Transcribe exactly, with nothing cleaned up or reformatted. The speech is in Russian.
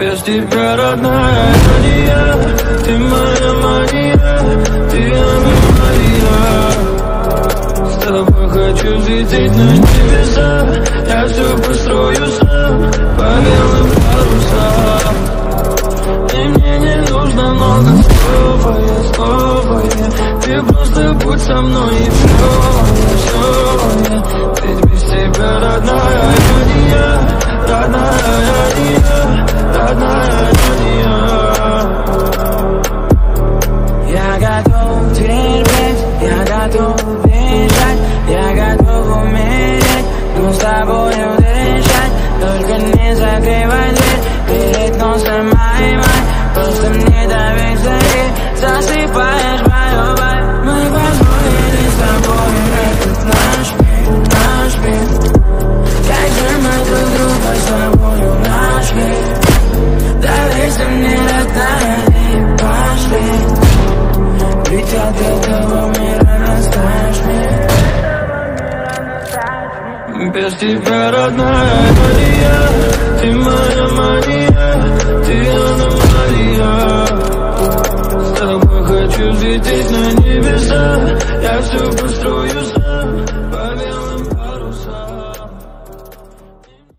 Без тебя, родная, не я. Ты моя мания, ты HammAli. С тобой хочу взлететь на небеса. Я все построю сам по белым парусам. И мне не нужно много слов, а я снова я. Ты просто будь со мной и все, все я. Ведь без тебя, родная, не я. Родная, не я. Родная, не я. Я готов терпеть, я готов бежать, я готов умереть, но с тобою дышать. Только не закрывай дверь перед носом моей мать. Просто мне доверь, зови, засыпаешь мою боль. Мы позволили с тобой этот наш мир, наш мир. Как же мы друг друга с тобою нашли. Доверься мне, родная, и пошли. Ведь от этого мира настаешь мир. Без тебя, родная, не я. Ты моя мания, ты HammAli. С тобой хочу взлететь на небеса. Я все построю сам.